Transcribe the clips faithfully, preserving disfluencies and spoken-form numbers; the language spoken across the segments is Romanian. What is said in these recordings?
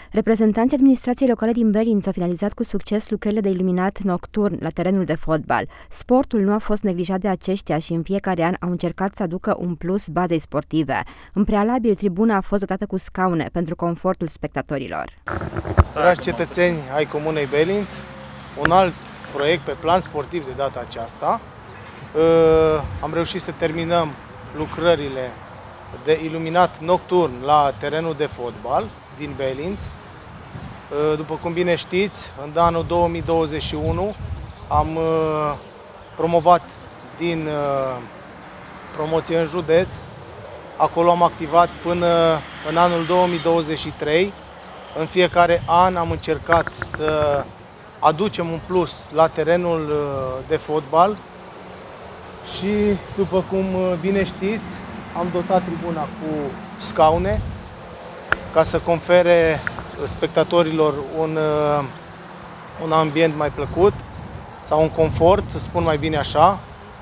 Reprezentanții administrației locale din Belinț au finalizat cu succes lucrările de iluminat nocturn la terenul de fotbal. Sportul nu a fost neglijat de aceștia și în fiecare an au încercat să aducă un plus bazei sportive. În prealabil, tribuna a fost dotată cu scaune pentru confortul spectatorilor. Dragi cetățeni ai Comunei Belinț, un alt proiect pe plan sportiv de data aceasta. Am reușit să terminăm lucrările de iluminat nocturn la terenul de fotbal din Belinț. După cum bine știți, în anul două mii douăzeci și unu am promovat din promoție în județ. Acolo am activat până în anul două mii douăzeci și trei. În fiecare an am încercat să aducem un plus la terenul de fotbal și, după cum bine știți, am dotat tribuna cu scaune ca să confere spectatorilor un, un ambient mai plăcut sau un confort, să spun mai bine așa.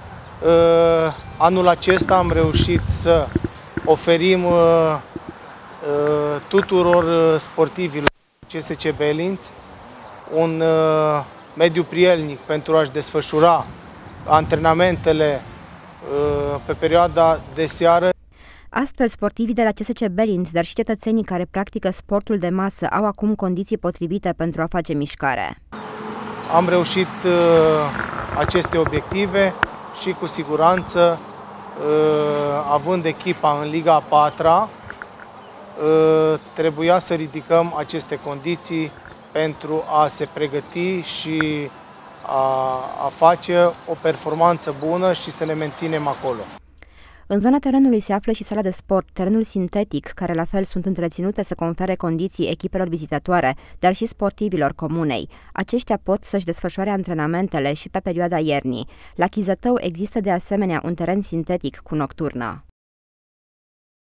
Anul acesta am reușit să oferim tuturor sportivilor C S C Belinț un mediu prielnic pentru a-și desfășura antrenamentele pe perioada de seară. Astfel, sportivii de la C S C Belinț, dar și cetățenii care practică sportul de masă au acum condiții potrivite pentru a face mișcare. Am reușit uh, aceste obiective și cu siguranță, uh, având echipa în Liga a patra, uh, trebuia să ridicăm aceste condiții pentru a se pregăti și a, a face o performanță bună și să ne menținem acolo. În zona terenului se află și sala de sport, terenul sintetic, care la fel sunt întreținute să confere condiții echipelor vizitatoare, dar și sportivilor comunei. Aceștia pot să-și desfășoare antrenamentele și pe perioada iernii. La Chizătău există de asemenea un teren sintetic cu nocturnă.